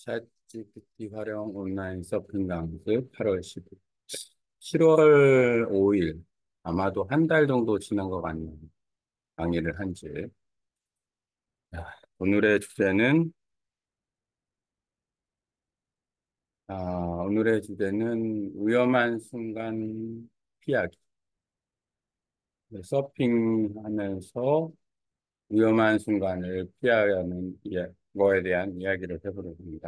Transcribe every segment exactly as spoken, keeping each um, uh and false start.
챗지피티 활용 온라인 서핑 강습 팔월 십일, 칠월 오일, 아마도 한 달 정도 지난 것 같네요. 강의를 한 지. 아, 오늘의 주제는, 아, 오늘의 주제는 위험한 순간 피하기. 네, 서핑하면서 위험한 순간을 피하는 예, 거에 대한 이야기를 해보려고 합니다.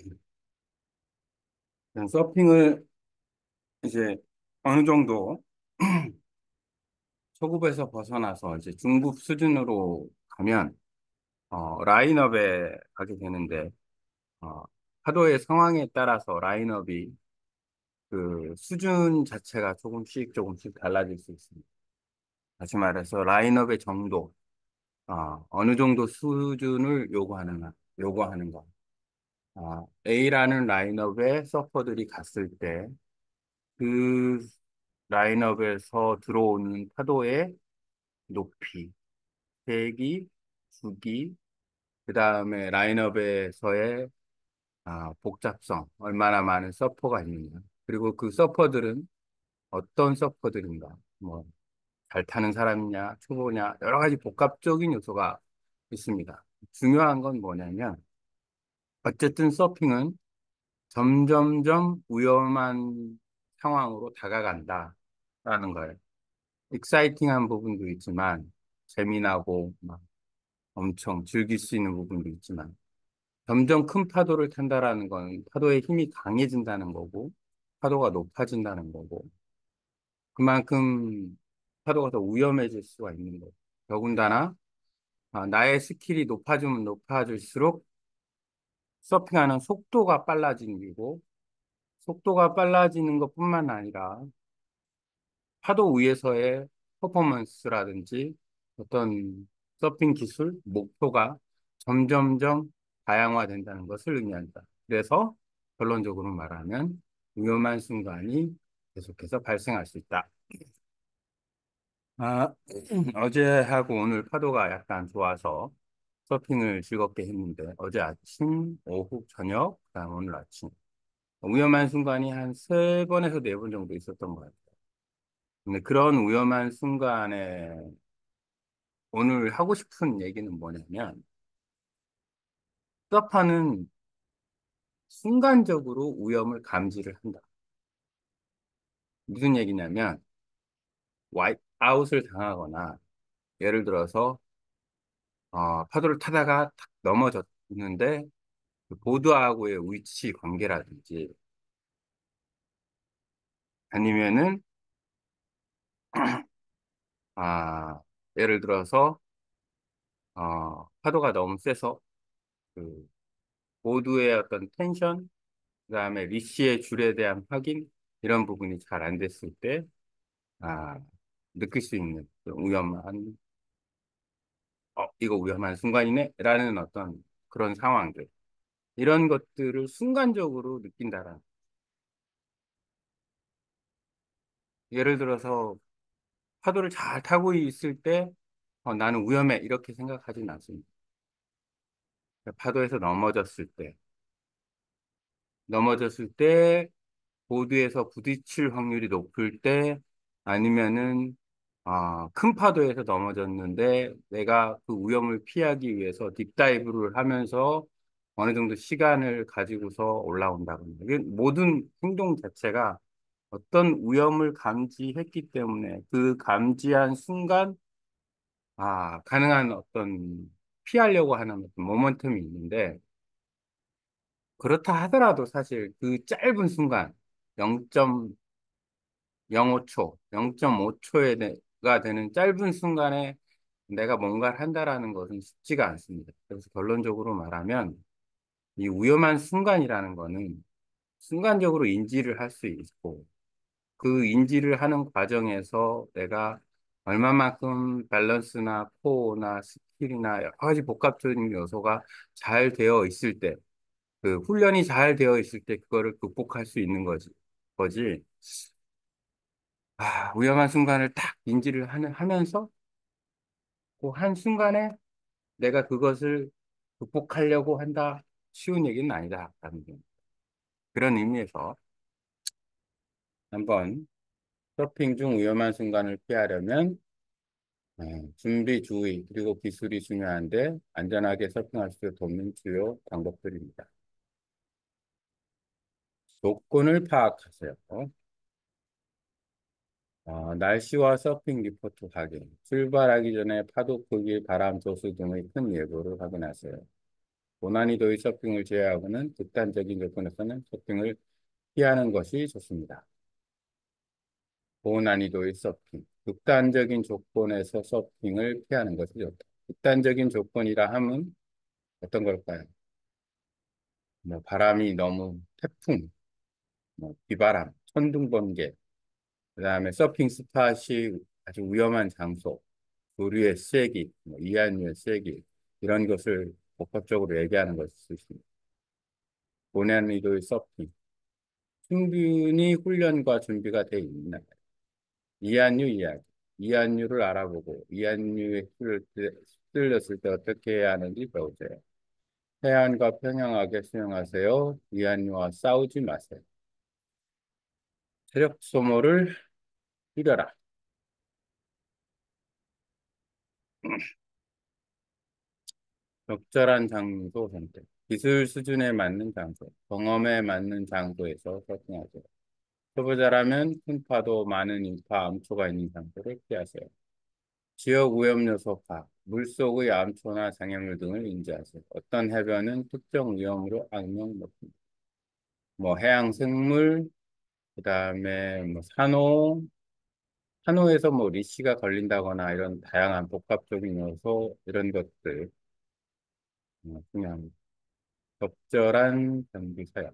서핑을 이제 어느 정도 초급에서 벗어나서 이제 중급 수준으로 가면 어, 라인업에 가게 되는데 어, 파도의 상황에 따라서 라인업이 그 수준 자체가 조금씩 조금씩 달라질 수 있습니다. 다시 말해서 라인업의 정도, 어, 어느 정도 수준을 요구하는가, 요구하는가. 어, A라는 라인업에 서퍼들이 갔을 때 그 라인업에서 들어오는 파도의 높이, 세기, 주기, 그 다음에 라인업에서의 아, 복잡성, 얼마나 많은 서퍼가 있느냐. 그리고 그 서퍼들은 어떤 서퍼들인가. 뭐, 잘 타는 사람이냐, 초보냐, 여러 가지 복합적인 요소가 있습니다. 중요한 건 뭐냐면, 어쨌든 서핑은 점점점 위험한 상황으로 다가간다라는 거예요. 익사이팅한 부분도 있지만, 재미나고, 막 엄청 즐길 수 있는 부분도 있지만, 점점 큰 파도를 탄다라는 건 파도의 힘이 강해진다는 거고, 파도가 높아진다는 거고, 그만큼 파도가 더 위험해질 수가 있는 거고, 더군다나, 아, 나의 스킬이 높아지면 높아질수록 서핑하는 속도가 빨라지는 거고, 속도가 빨라지는 것뿐만 아니라 파도 위에서의 퍼포먼스라든지 어떤 서핑 기술, 목표가 점점점 다양화된다는 것을 의미한다. 그래서 결론적으로 말하면 위험한 순간이 계속해서 발생할 수 있다. 아, 어제하고 오늘 파도가 약간 좋아서 서핑을 즐겁게 했는데 어제 아침, 오후, 저녁, 그다음 오늘 아침 위험한 순간이 한 세 번에서 네 번 정도 있었던 것 같아요. 근데 그런 위험한 순간에 오늘 하고 싶은 얘기는 뭐냐면, 서퍼는 순간적으로 위험을 감지를 한다. 무슨 얘기냐면, 와이아웃을 당하거나, 예를 들어서, 어, 파도를 타다가 탁 넘어졌는데, 그 보드하고의 위치 관계라든지, 아니면은, 아, 예를 들어서, 어, 파도가 너무 세서, 그, 보드의 어떤 텐션, 그 다음에 리시의 줄에 대한 확인, 이런 부분이 잘 안 됐을 때, 아, 느낄 수 있는 그 위험한, 어, 이거 위험한 순간이네? 라는 어떤 그런 상황들. 이런 것들을 순간적으로 느낀다라. 예를 들어서 파도를 잘 타고 있을 때, 어, 나는 위험해. 이렇게 생각하진 않습니다. 파도에서 넘어졌을 때, 넘어졌을 때 보드에서 부딪힐 확률이 높을 때 아니면은 아, 큰 파도에서 넘어졌는데 내가 그 위험을 피하기 위해서 딥다이브를 하면서 어느 정도 시간을 가지고서 올라온다거나 이게 모든 행동 자체가 어떤 위험을 감지했기 때문에 그 감지한 순간 아, 가능한 어떤 피하려고 하는 어떤 모멘텀이 있는데 그렇다 하더라도 사실 그 짧은 순간 영 점 영오 초, 영 점 오 초가 되는 짧은 순간에 내가 뭔가를 한다라는 것은 쉽지가 않습니다. 그래서 결론적으로 말하면 이 위험한 순간이라는 거는 순간적으로 인지를 할 수 있고 그 인지를 하는 과정에서 내가 얼마만큼 밸런스나 코어나 스킬이나 여러 가지 복합적인 요소가 잘 되어 있을 때, 그 훈련이 잘 되어 있을 때 그거를 극복할 수 있는 거지. 거지. 아, 위험한 순간을 딱 인지를 하는, 하면서 그 한 순간에 내가 그것을 극복하려고 한다. 쉬운 얘기는 아니다. 라는 게. 그런 의미에서 한번 서핑 중 위험한 순간을 피하려면 어, 준비, 주의, 그리고 기술이 중요한데 안전하게 서핑할 수 있도록 돕는 주요 방법들입니다. 조건을 파악하세요. 어, 날씨와 서핑 리포트 확인, 출발하기 전에 파도 크기, 바람, 조수 등의 큰 예보를 확인하세요. 고난이도의 서핑을 제외하고는 극단적인 조건에서는 서핑을 피하는 것이 좋습니다. 고난이도의 서핑, 극단적인 조건에서 서핑을 피하는 것이 좋다. 극단적인 조건이라 함은 어떤 걸까요? 뭐 바람이 너무 태풍, 뭐 비바람, 천둥 번개, 그다음에 서핑 스팟이 아주 위험한 장소, 조류의 세기, 뭐 이한류의 세기 이런 것을 복합적으로 얘기하는 것일 수 있습니다. 고난이도의 서핑, 충분히 훈련과 준비가 돼 있나? 이한류 이야기, 이한류를 알아보고 이한류에 휩쓸렸을 때 어떻게 해야 하는지 배우세요. 해안과 평행하게 수영하세요. 이한류와 싸우지 마세요. 체력 소모를 줄여라. 적절한 장소 선택. 기술 수준에 맞는 장소, 경험에 맞는 장소에서 서핑하세요. 초보자라면 큰 파도, 많은 인파, 암초가 있는 장소를 피하세요. 지역 오염 요소 파악, 물속의 암초나 장애물 등을 인지하세요. 어떤 해변은 특정 위험으로 악명 높습니다. 뭐 해양 생물, 그다음에 뭐 산호, 산호에서 뭐 리씨가 걸린다거나 이런 다양한 복합적인 요소 이런 것들 어, 그냥 적절한 장비 사용,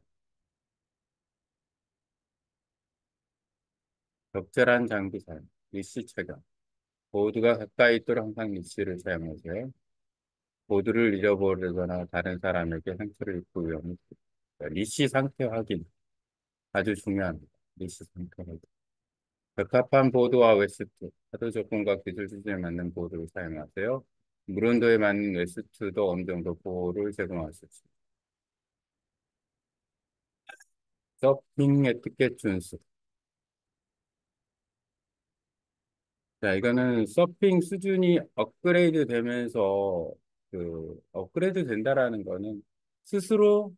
적절한 장비 사용, 리씨 착용. 보드가 가까이 있도록 항상 리씨를 사용하세요. 보드를 잃어버리거나 다른 사람에게 상처를 입고 위험이 있습니다. 리씨 상태 확인 아주 중요합니다. 리씨 상태 확인. 적합한 보드와 웨스트, 파도 조건과 기술 수준에 맞는 보드를 사용하세요. 물 온도에 맞는 웨스트도 어느 정도 보호를 제공할 수 있습니다. 서핑 에티켓 준수. 자, 이거는 서핑 수준이 업그레이드 되면서 그 업그레이드 된다라는 거는 스스로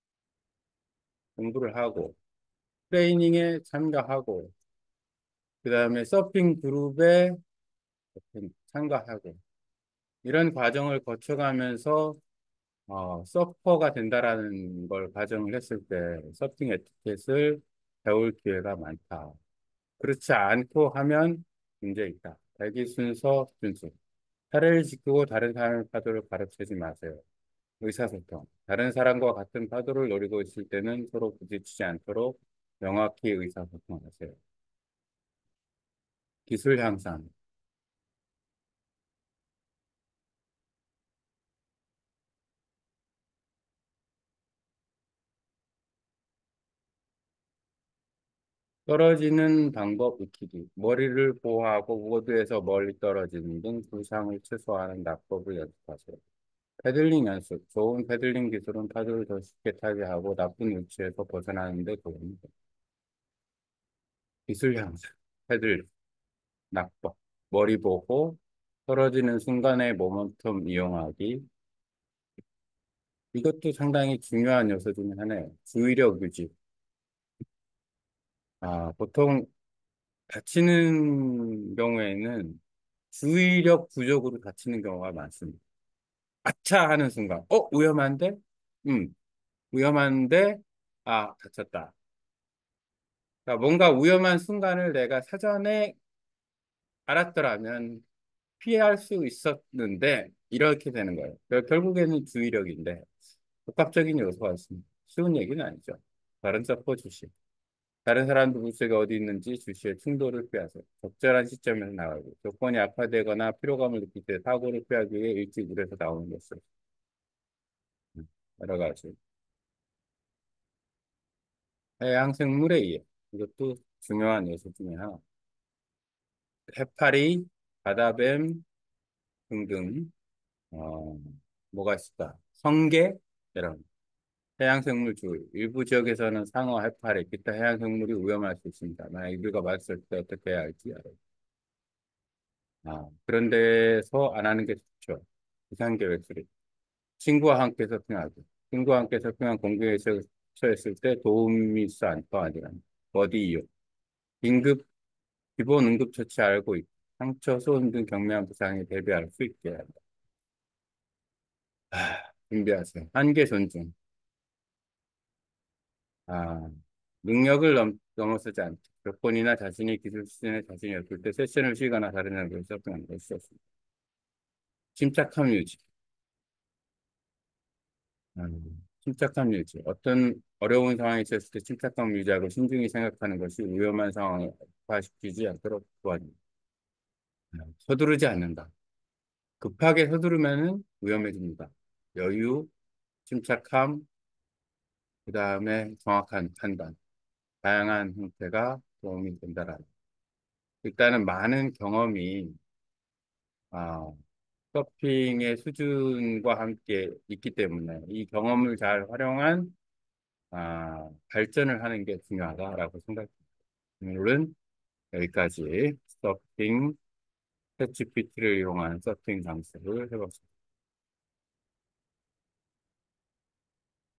공부를 하고 트레이닝에 참가하고 그다음에 서핑 그룹에 참가하고 이런 과정을 거쳐가면서 어, 서퍼가 된다라는 걸 가정을 했을 때 서핑 에티켓을 배울 기회가 많다. 그렇지 않고 하면 문제 있다. 대기 순서 준수. 차례를 지키고 다른 사람의 파도를 가르치지 마세요. 의사소통. 다른 사람과 같은 파도를 노리고 있을 때는 서로 부딪히지 않도록 명확히 의사소통하세요. 기술 향상. 떨어지는 방법 익히기. 머리를 보호하고 보드에서 멀리 떨어지는 등 부상을 최소화하는 낙법을 연습하세요. 패들링 연습. 좋은 패들링 기술은 파도를 더 쉽게 타게 하고 나쁜 위치에서 벗어나는 데 도움이 됩니다. 기술 향상. 패들, 낙법. 머리 보호. 떨어지는 순간의 모멘텀 이용하기. 이것도 상당히 중요한 요소 중에 하나예요. 주의력 유지. 아, 보통 다치는 경우에는 주의력 부족으로 다치는 경우가 많습니다. 아차 하는 순간, 어, 위험한데? 음, 위험한데? 아, 다쳤다. 그러니까 뭔가 위험한 순간을 내가 사전에 알았더라면 피할 수 있었는데, 이렇게 되는 거예요. 그러니까 결국에는 주의력인데, 복합적인 요소가 있습니다. 쉬운 얘기는 아니죠. 다른 서포 주시. 다른 사람들 물속에 어디 있는지 주시의 충돌을 피하세요. 적절한 시점에서 나가고 조건이 악화되거나 피로감을 느낄 때 사고를 피하기 위해 일찍 물에서 나오는 것을 음, 여러 가지 해양 생물에 의해 이것도 중요한 요소 중에 하나. 해파리, 바다뱀 등등 어, 뭐가 있을까? 성게 이런 해양생물주 일부 지역에서는 상어, 해파리, 기타 해양생물이 오염할 수 있습니다. 만약 이들과 마주칠 때 어떻게 해야 할지 알아요. 아, 그런 데서 안 하는 게 좋죠. 비상계획 수립. 친구와 함께 서핑하기. 친구와 함께 서핑한 공기에 처- 처했을 때 도움이 있어 안떠 아니라 버디 이용. 긴급 기본 응급처치 알고 있고 상처, 소음 등 경미한 부상에 대비할 수 있게 한다. 아, 준비하세요. 한계 존중. 아, 능력을 넘, 넘어서지 않기. 조건이나 자신이 기술 수준에 자신이 없을 때 세션을 쉬거나 다른 연구를 서핑하는 것이 없습니다. 침착함 유지. 음, 침착함 유지. 어떤 어려운 상황이 있었을 때 침착함 유지하고 신중히 생각하는 것이 위험한 상황을 악화시키지 않도록 도와줍니다. 음, 서두르지 않는다. 급하게 서두르면은 위험해집니다. 여유, 침착함, 그 다음에 정확한 판단, 다양한 형태가 도움이 된다라. 일단은 많은 경험이 아, 서핑의 수준과 함께 있기 때문에 이 경험을 잘 활용한 아, 발전을 하는 게 중요하다라고 생각합니다. 오늘은 여기까지 서핑, 챗지피티를 이용한 서핑 강습을 해봤습니다.